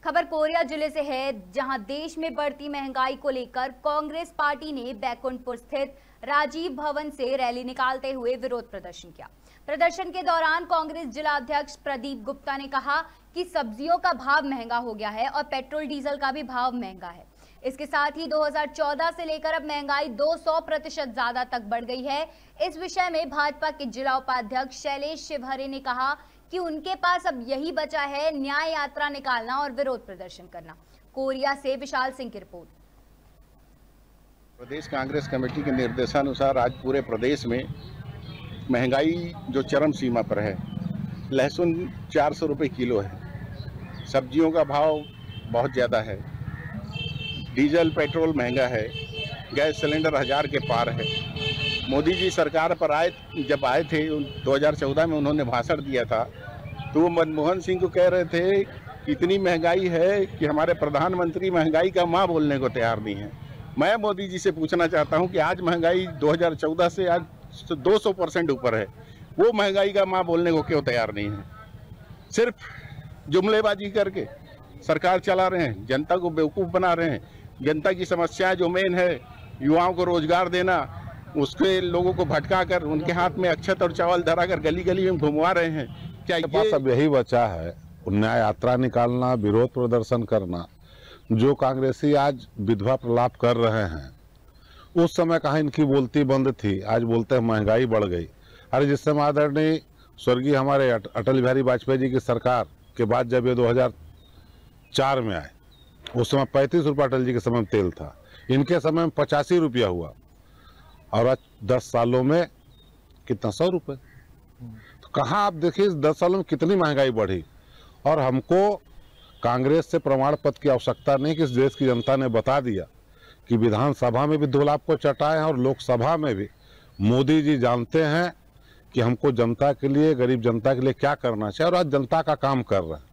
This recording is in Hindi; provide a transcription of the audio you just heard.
खबर कोरिया जिले से है, जहां देश में बढ़ती महंगाई को लेकर कांग्रेस पार्टी ने बैकुंठपुर स्थित राजीव भवन से रैली निकालते हुए विरोध प्रदर्शन किया। प्रदर्शन के दौरान कांग्रेस जिला अध्यक्ष प्रदीप गुप्ता ने कहा कि सब्जियों का भाव महंगा हो गया है और पेट्रोल डीजल का भी भाव महंगा है। इसके साथ ही 2014 से लेकर अब महंगाई 200% ज्यादा तक बढ़ गई है। इस विषय में भाजपा के जिला उपाध्यक्ष शैलेश शिवहरे ने कहा कि उनके पास अब यही बचा है, न्याय यात्रा निकालना और विरोध प्रदर्शन करना। कोरिया से विशाल सिंह की रिपोर्ट। प्रदेश कांग्रेस कमेटी के निर्देशानुसार आज पूरे प्रदेश में महंगाई जो चरम सीमा पर है, लहसुन 400 रुपये किलो है, सब्जियों का भाव बहुत ज़्यादा है, डीजल पेट्रोल महंगा है, गैस सिलेंडर 1000 के पार है। मोदी जी सरकार पर जब आए थे 2014 में, उन्होंने भाषण दिया था तो वो मनमोहन सिंह को कह रहे थे कि इतनी महंगाई है कि हमारे प्रधानमंत्री महंगाई का माँ बोलने को तैयार नहीं है। मैं मोदी जी से पूछना चाहता हूं कि आज महंगाई 2014 से आज 200% ऊपर है, वो महंगाई का माँ बोलने को क्यों तैयार नहीं है? सिर्फ जुमलेबाजी करके सरकार चला रहे हैं, जनता को बेवकूफ़ बना रहे हैं। जनता की समस्या जो मेन है, युवाओं को रोजगार देना, उसके लोगों को भटका कर उनके हाथ में अक्षत और चावल धरा कर गली गली में घुमवा रहे हैं। क्या पास अब यही बचा है? न्याय यात्रा निकालना, विरोध प्रदर्शन करना। जो कांग्रेसी आज विधवा प्रलाप कर रहे हैं, उस समय कहाँ इनकी बोलती बंद थी, आज बोलते हैं महंगाई बढ़ गई। अरे जिस समय आदरणीय स्वर्गीय हमारे अटल बिहारी वाजपेयी जी की सरकार के बाद जब ये 2004 में आए, उस समय 35 रुपये अटल जी के समय में तेल था, इनके समय में 85 रुपया हुआ और आज 10 सालों में कितना, 100 रुपये। तो कहाँ आप देखिए 10 सालों में कितनी महंगाई बढ़ी। और हमको कांग्रेस से प्रमाण पत्र की आवश्यकता नहीं कि इस देश की जनता ने बता दिया कि विधानसभा में भी धूल आपको चटाए हैं और लोकसभा में भी। मोदी जी जानते हैं कि हमको जनता के लिए, गरीब जनता के लिए क्या करना चाहिए और आज जनता का काम कर रहे हैं।